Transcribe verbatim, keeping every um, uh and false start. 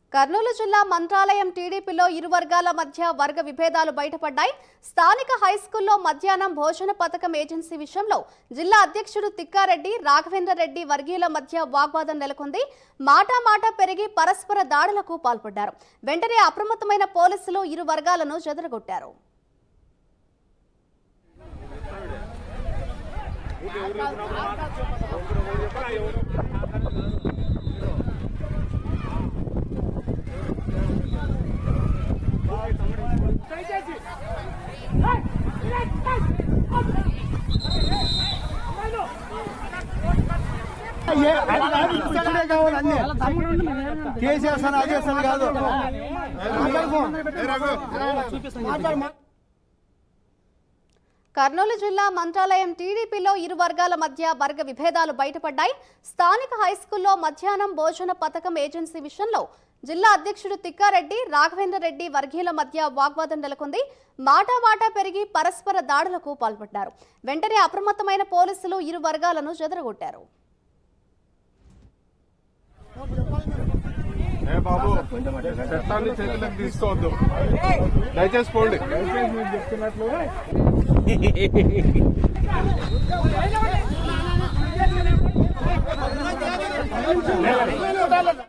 కర్నూలు జిల్లా మంత్రాలయం టీడీపీలో ఇరు వర్గాల మధ్య వర్గ విభేదాలు బయటపడ్డాయి. స్థానిక హైస్కూల్లో మధ్యాహ్నం భోజన పథకం ఏజెన్సీ విషయంలో జిల్లా అధ్యక్షుడు తిక్కారెడ్డి, రాఘవేంద్రరెడ్డి వర్గీయుల మధ్య వాగ్వాదం నెలకొంది. మాటా మాట పెరిగి పరస్పర దాడులకు పాల్పడ్డారు. వెంటనే అప్రమత్తమైన పోలీసులు ఇరు వర్గాలను చెదరగొట్టారు. కర్నూలు జిల్లా మంత్రాలయం టీడీపీలో ఇరు వర్గాల మధ్య వర్గ విభేదాలు బయటపడ్డాయి. స్థానిక హైస్కూల్లో మధ్యాహ్నం భోజన పథకం ఏజెన్సీ విషయంలో జిల్లా అధ్యక్షుడు తిక్కారెడ్డి, రాఘవేంద్రరెడ్డి వర్గీయుల మధ్య వాగ్వాదం నెలకొంది. మాటా మాట పెరిగి పరస్పర దాడులకు పాల్పడ్డారు. వెంటనే అప్రమత్తమైన పోలీసులు ఇరు వర్గాలను చెదరగొట్టారు. బాబు చట్టాన్ని చేతులకు తీసుకోవద్దు, దయచేసి పోండి. చెప్తున్నట్లు